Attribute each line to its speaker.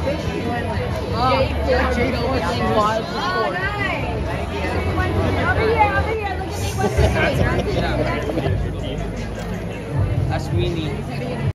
Speaker 1: Jay Portland wild for sport.
Speaker 2: Over here, look at me.
Speaker 1: That's Sweeney.